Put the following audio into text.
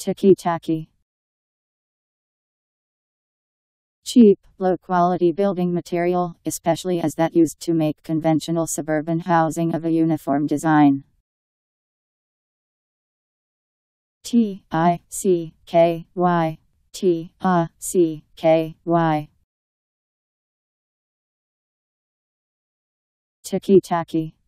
Ticky-tacky. Cheap, low-quality building material, especially as that used to make conventional suburban housing of a uniform design. Ticky-tacky. Ticky-tacky. Ticky-tacky.